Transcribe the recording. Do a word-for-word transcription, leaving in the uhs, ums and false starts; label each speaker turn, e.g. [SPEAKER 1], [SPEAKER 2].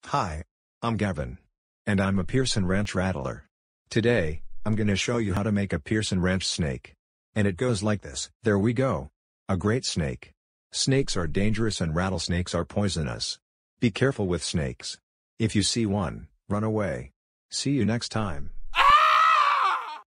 [SPEAKER 1] Hi, I'm Gavin. And I'm a Pearson Ranch Rattler. Today, I'm gonna show you how to make a Pearson Ranch snake. And it goes like this. There we go. A great snake. Snakes are dangerous and rattlesnakes are poisonous. Be careful with snakes. If you see one, run away. See you next time.